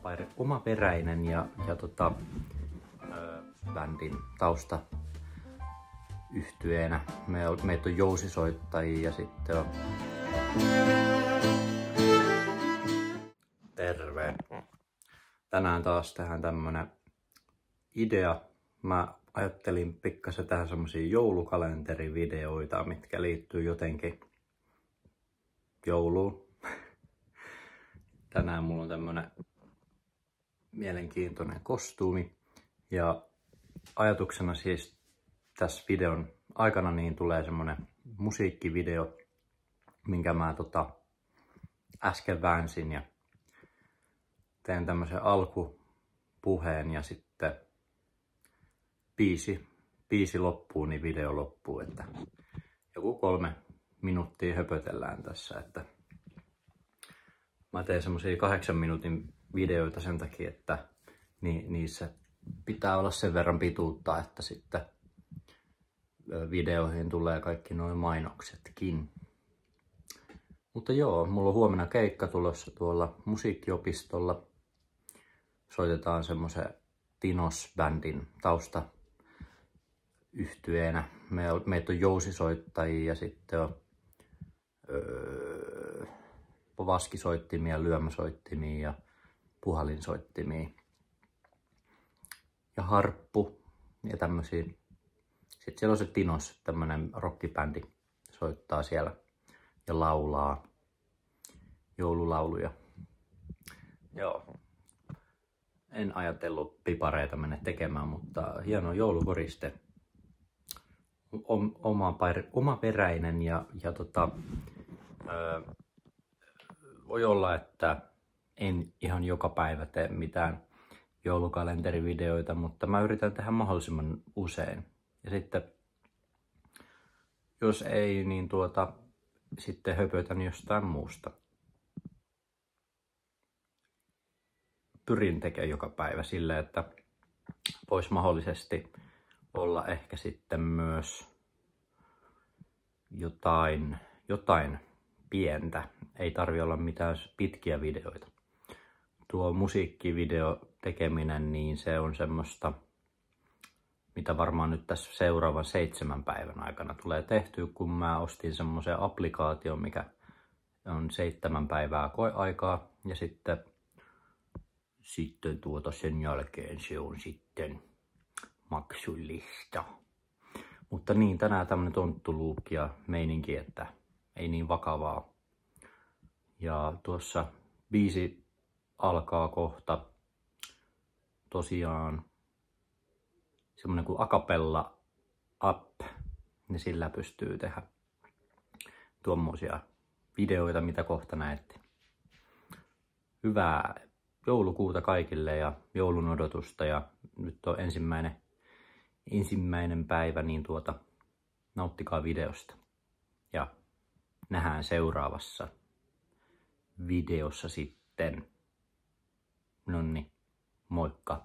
omaperäinen ja bändin tausta yhtyeenä. Meitä on jousisoittajia ja sitten on... Terve! Tänään taas tähän tämmönen idea. Mä ajattelin pikkasen tähän semmosia joulukalenterivideoita, mitkä liittyy jotenkin jouluun. Tänään mulla on tämmönen mielenkiintoinen kostuumi ja ajatuksena siis tässä videon aikana niin tulee semmonen musiikkivideo, minkä mä äsken väänsin ja teen tämmösen alkupuheen ja sitten biisi loppuu, niin video loppuu, että joku 3 minuuttia höpötellään tässä, että mä teen semmosia 8 minuutin videoita sen takia, että niissä pitää olla sen verran pituutta, että sitten videoihin tulee kaikki nuo mainoksetkin. Mutta joo, mulla on huomenna keikka tulossa tuolla musiikkiopistolla. Soitetaan semmoisen Tinos-bändin tausta yhtyeenä. Meitä on jousisoittajia ja sitten on vaskisoittimia, lyömäsoittimia ja puhalinsoittimia. Ja harppu ja tämmösiä. Sitten siellä on se Tinos, tämmönen rockibändi, soittaa siellä ja laulaa joululauluja. Joo. En ajatellut pipareita mennä tekemään, mutta hieno joulukoriste. Omaperäinen ja voi olla, että en ihan joka päivä tee mitään joulukalenterivideoita, mutta mä yritän tehdä mahdollisimman usein. Ja sitten, jos ei, niin sitten höpötän jostain muusta. Pyrin tekemään joka päivä silleen, että voisi mahdollisesti olla ehkä sitten myös jotain pientä. Ei tarvi olla mitään pitkiä videoita. Tuo musiikkivideo tekeminen, niin se on semmoista, mitä varmaan nyt tässä seuraavan 7 päivän aikana tulee tehtyä, kun mä ostin semmoisen applikaation, mikä on 7 päivää koeaikaa ja sitten sen jälkeen se on sitten maksullista. Mutta niin, tänään tämmönen tonttuluukki ja meininki, että ei niin vakavaa. Ja tuossa biisi alkaa kohta tosiaan semmonen kuin acapella app, niin sillä pystyy tehdä tuommoisia videoita, mitä kohta näette. Hyvää joulukuuta kaikille ja joulun odotusta ja nyt on ensimmäinen päivä, niin nauttikaa videosta ja nähdään seuraavassa videossa sitten. Nonni, moikka!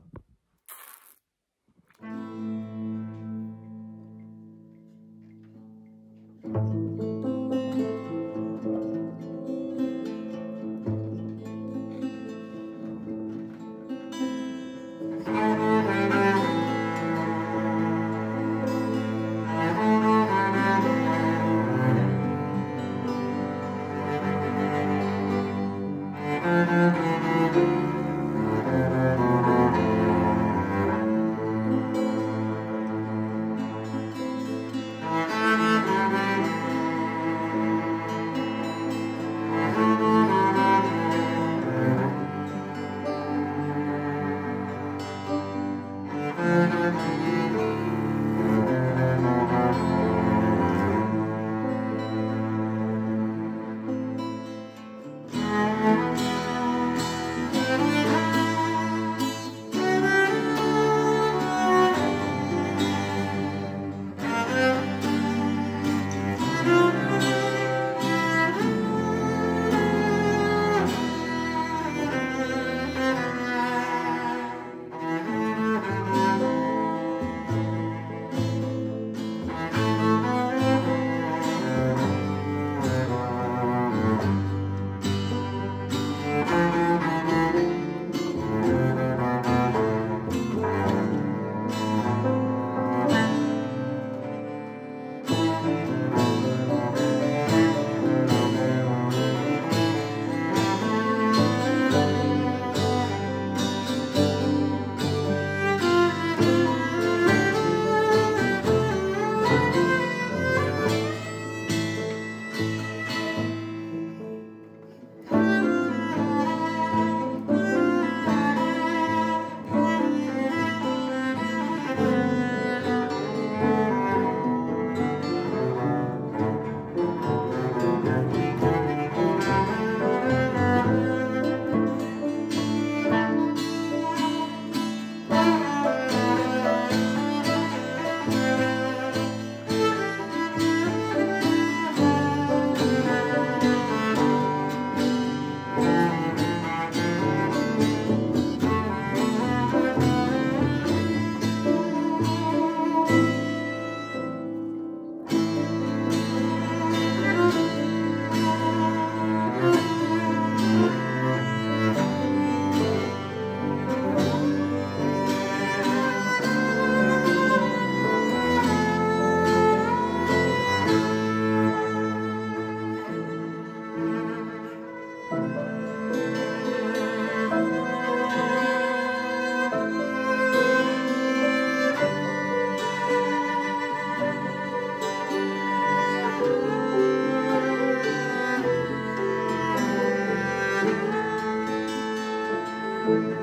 Thank you.